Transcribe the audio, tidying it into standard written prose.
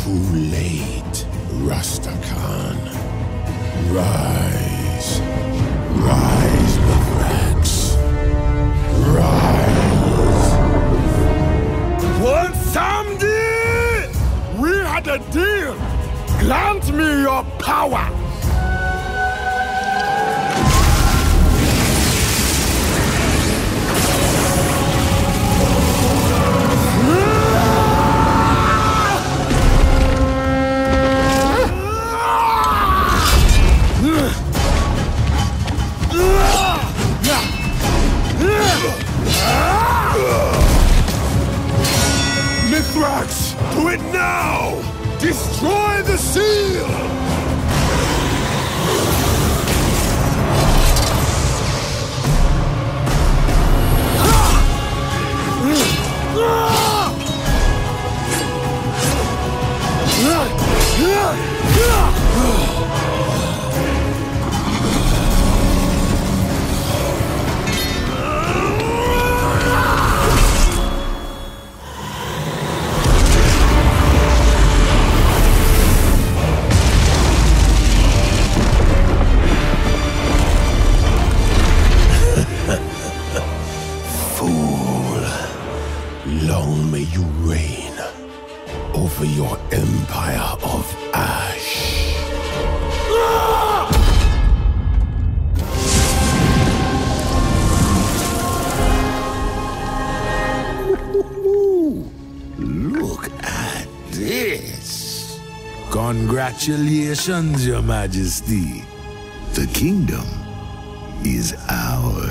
Too late, Rastakhan. Rise. Rise, Mithrax. Rise. One Samdi! We had a deal! Grant me your power! Mithrax, do it now! Destroy the seal! Long may you reign over your empire of ash. Look at this. Congratulations, Your Majesty. The kingdom is ours.